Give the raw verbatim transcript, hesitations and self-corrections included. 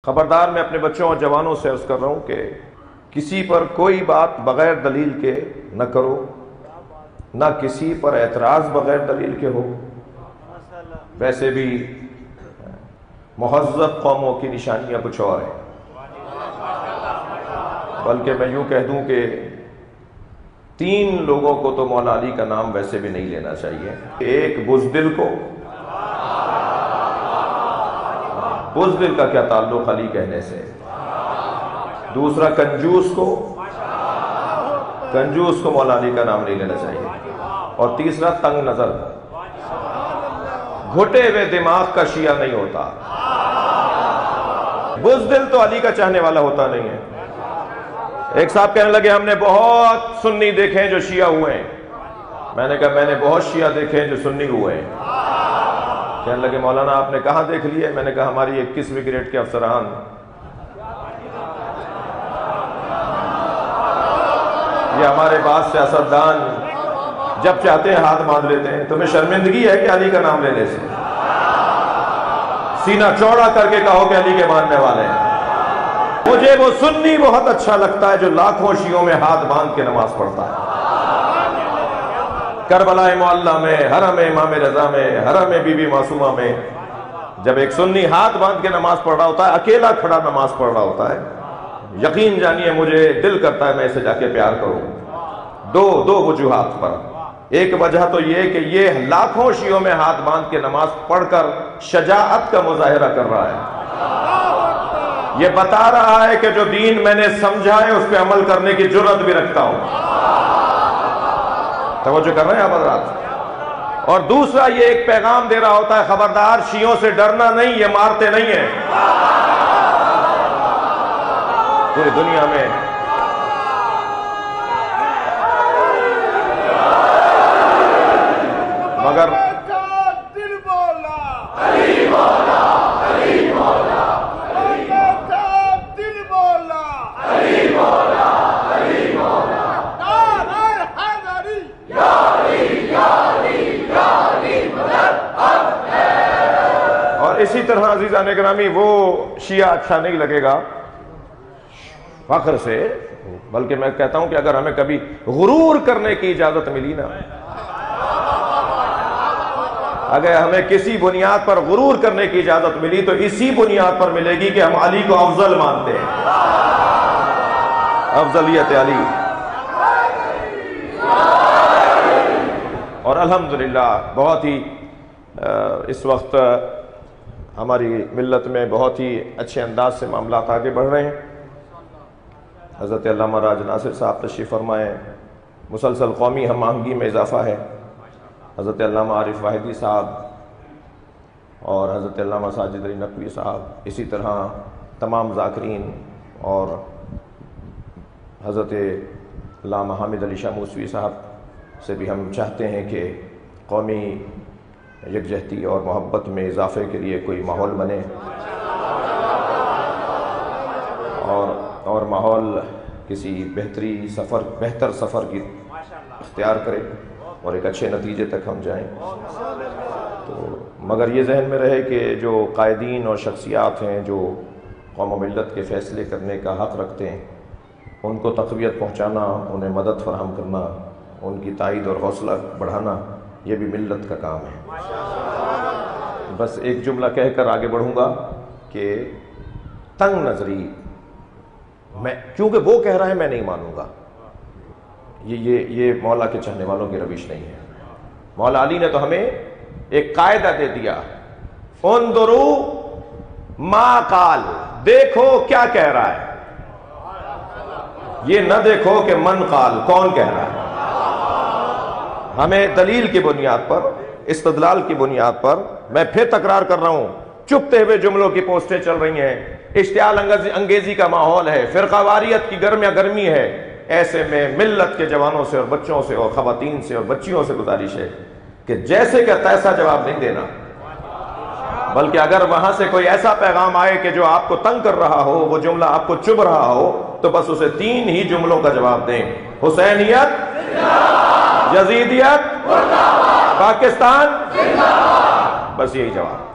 خبردار میں اپنے بچوں اور جوانوں سے عرض کر رہا ہوں کہ کسی پر کوئی بات بغیر دلیل کے نہ کرو، نہ کسی پر اعتراض بغیر دلیل کے ہو۔ ویسے بھی مہذب قوموں کی نشانیاں کچھ اور ہیں، بلکہ میں یوں کہہ دوں کہ تین لوگوں کو تو مولا علی کا نام ویسے بھی نہیں لینا چاہیے۔ ایک بزدل کو، بزدل کا کیا تعلق علی کہنے سے، دوسرا کنجوس کو، کنجوس کو مولا علی کا نام نہیں لینا چاہیے، اور تیسرا تنگ نظر، گھٹے ہوئے دماغ کا شیعہ نہیں ہوتا۔ بزدل تو علی کا چاہنے والا ہوتا نہیں ہے۔ ایک صاحب کہنے لگے ہم نے بہت سنی دیکھے ہیں جو شیعہ ہوئے ہیں۔ میں نے کہا میں نے بہت شیعہ دیکھے ہیں جو سنی ہوئے ہیں۔ کہنے لگے مولانا آپ نے کہاں دیکھ لیے؟ میں نے کہا ہماری اکیسویں گریڈ کے افسران یہ ہمارے بعض سیاستدان جب چاہتے ہیں ہاتھ باندھ لیتے ہیں۔ تمہیں شرمندگی ہے کہ علی کا نام لینے سے؟ سینہ چوڑا کر کے کہو کہ علی کے ماننے والے ہیں۔ مجھے وہ سنی بہت اچھا لگتا ہے جو لاکھوں شیعوں میں ہاتھ باندھ کے نماز پڑھتا ہے۔ کربلا معلیٰ میں، حرم امام رضا میں، حرم بی بی معصومہ میں جب ایک سنی ہاتھ باندھ کے نماز پڑھ رہا ہوتا ہے، اکیلا کھڑا نماز پڑھ رہا ہوتا ہے، یقین جانیے مجھے دل کرتا ہے میں اسے جا کے پیار کروں۔ دو دو وجوہات پر۔ ایک وجہ تو یہ کہ یہ لاکھوں شیعوں میں ہاتھ باندھ کے نماز پڑھ کر شجاعت کا مظاہرہ کر رہا ہے۔ یہ بتا رہا ہے کہ جو دین میں نے سمجھا ہے اس پہ عمل کرنے کی جرات بھی رکھتا ہوں۔ توجہ کر رہے ہیں آپ حضرات؟ اور دوسرا یہ ایک پیغام دے رہا ہوتا ہے خبردار شیعوں سے ڈرنا نہیں، یہ مارتے نہیں ہیں۔ پوری دنیا میں مگر اور اسی طرح عزیزان گرامی وہ شیعہ اچھا نہیں لگے گا فخر سے، بلکہ میں کہتا ہوں کہ اگر ہمیں کبھی غرور کرنے کی اجازت ملی نا، اگر ہمیں کسی بنیاد پر غرور کرنے کی اجازت ملی تو اسی بنیاد پر ملے گی کہ ہم علی کو افضل مانتے ہیں۔ افضلیت علی۔ اور الحمدللہ بہت ہی اس وقت ہماری ملت میں بہت ہی اچھے انداز سے معاملات آگے بڑھ رہے ہیں۔ حضرت علامہ راج ناصر صاحب تشریف فرمائے، مسلسل قومی ہم آہنگی میں اضافہ ہے۔ حضرت علامہ عارف واحدی صاحب اور حضرت علامہ ساجد علی نقوی صاحب، اسی طرح تمام ذاکرین، اور حضرت علامہ حامد علی شاہ موسوی صاحب سے بھی ہم چاہتے ہیں کہ قومی یکجہتی اور محبت میں اضافے کے لیے کوئی ماحول بنے، اور اور ماحول کسی بہتری سفر بہتر سفر کی اختیار کرے اور ایک اچھے نتیجے تک ہم جائیں۔ تو مگر یہ ذہن میں رہے کہ جو قائدین اور شخصیات ہیں جو قوم و ملت کے فیصلے کرنے کا حق رکھتے ہیں، ان کو تقویت پہنچانا، انہیں مدد فراہم کرنا، ان کی تائید اور حوصلہ بڑھانا، یہ بھی ملت کا کام ہے۔ بس ایک جملہ کہہ کر آگے بڑھوں گا کہ تنگ نظری، میں کیونکہ وہ کہہ رہا ہے میں نہیں مانوں گا، یہ یہ یہ مولا کے چاہنے والوں کی روش نہیں ہے۔ مولا علی نے تو ہمیں ایک قاعدہ دے دیا، انظروا ما قال، دیکھو کیا کہہ رہا ہے، یہ نہ دیکھو کہ من قال، کون کہہ رہا ہے۔ ہمیں دلیل کی بنیاد پر، استدلال کی بنیاد پر، میں پھر تکرار کر رہا ہوں، چپتے ہوئے جملوں کی پوسٹیں چل رہی ہیں، اشتعال انگیزی کا ماحول ہے، فرقہ واریت کی گرمیا گرمی ہے، ایسے میں ملت کے جوانوں سے اور بچوں سے اور خواتین سے اور بچیوں سے گزارش ہے کہ جیسے کہ تیسا جواب نہیں دینا، بلکہ اگر وہاں سے کوئی ایسا پیغام آئے کہ جو آپ کو تنگ کر رہا ہو، وہ جملہ آپ کو چبھ رہا ہو، تو بس اسے تین ہی جملوں کا جواب دیں، حسینیت، یزیدیت، پاکستان، بس یہی جواب۔